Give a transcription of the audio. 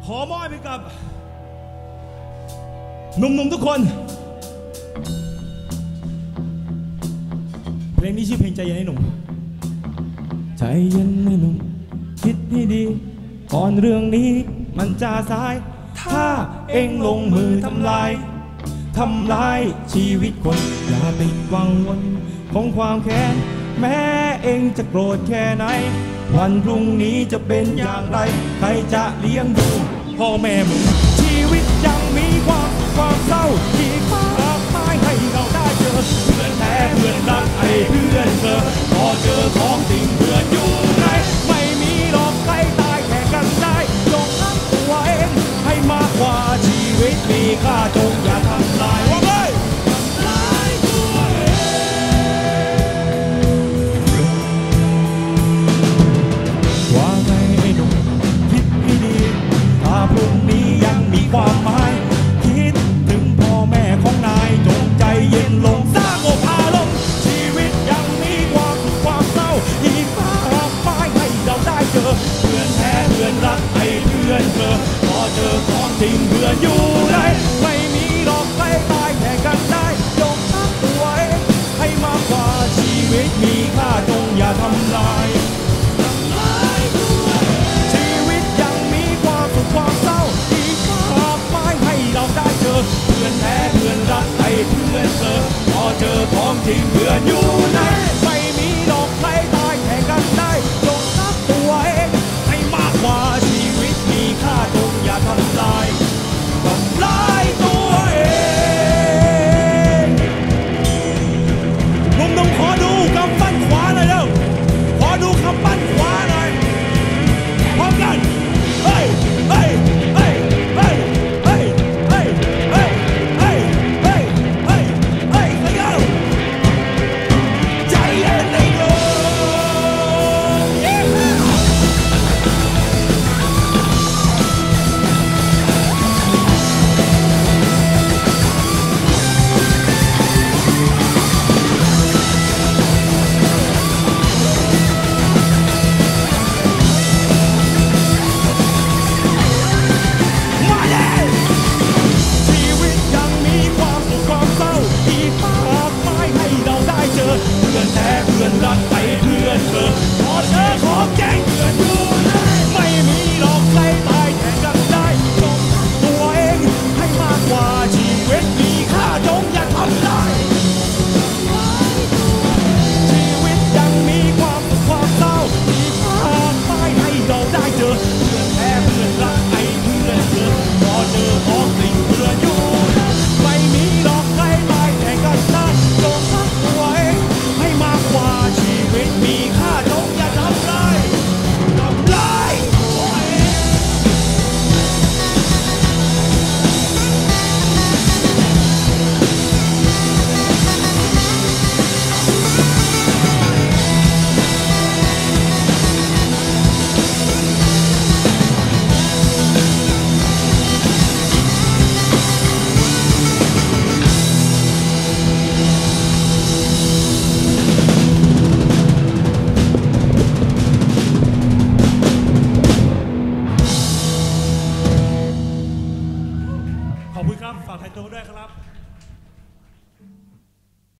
ขอมอบให้กับหนุ่มๆทุกคนเพลงนี้ชื่อเพลงใจเย็นให้หนุ่มใจเย็นให้หนุ่มคิดให้ดีก่อนเรื่องนี้มันจะสายถ้าเองลงมือทำลายชีวิตคนอย่าติดวังวนของความแค้นแม้เองจะโกรธแค่ไหนวันพรุ่งนี้จะเป็นอย่างไรใครจะเลี้ยงดูพ่อแม่มึงชีวิตยังมีความเศร้าที่มากมายให้เราได้เจอเพื่อนแท้เพื่อนรักไอ้เพื่อนเธอพอเจอของจริงเพื่อนอยู่ไหนไม่มีหรอกใครตายแค่กันได้จงรักตัวเองให้มากกว่าชีวิตมีค่าจงอย่าทำลายว่าเลยว่าไงไอ้หนุ่มคิดให้ดีถ้าพรุ่งนี้ยังมีความหมายคิดถึงพ่อแม่ของนายจงใจเย็นลงสร้างอกอารมณ์ชีวิตยังมีความสุขความเศร้าอีกมากมายให้เราได้เจอเพื่อนแท้เพื่อนรักไอ้เพื่อนเธอพอเจอของจริงเพื่อนอยู่ไหนไม่มีหรอกใครตายแข่งกันได้จงรักตัวเองให้มากกว่าชีวิตมีค่าจงอย่าทำลายชีวิตยังมีความสุขความเศร้าอีกมากมายให้เราได้เจอเพื่อนแท้เพื่อนรักไอ้เพื่อนเธอพอเจอของจริงเพื่อนอยู่ไหนไม่มีหรอกใครตายแข่งกันได้จงรักตัวเองให้มากกว่าชีวิตมีค่าจงอย่าทำลายตัวเองหนุ่มๆขอดูกำปั้นขวาหน่อยเร็วขอดูกำปั้นขวาหน่อยพร้อมกันเฮ้ยเฮ้ยเฮ้ยเฮ้ยเฮ้ยเฮ้ยเฮ้ยเฮ้ยเฮ้ยเฮ้ยเฮ้ยเฮ้ยใจเย็นเลยลูกเพื่อนแท้เพื่อนรักไปเพื่อนเธอพอเจอของแจ้งเพื่อนอยู่ไม่มีหรอกใครตายแข่งกันได้จงตัวเองให้มากกว่าชีวิตมีค่าจงอย่าทำลายชีวิตยังมีความสุขความเศร้าที่มากมายให้เราได้เจอ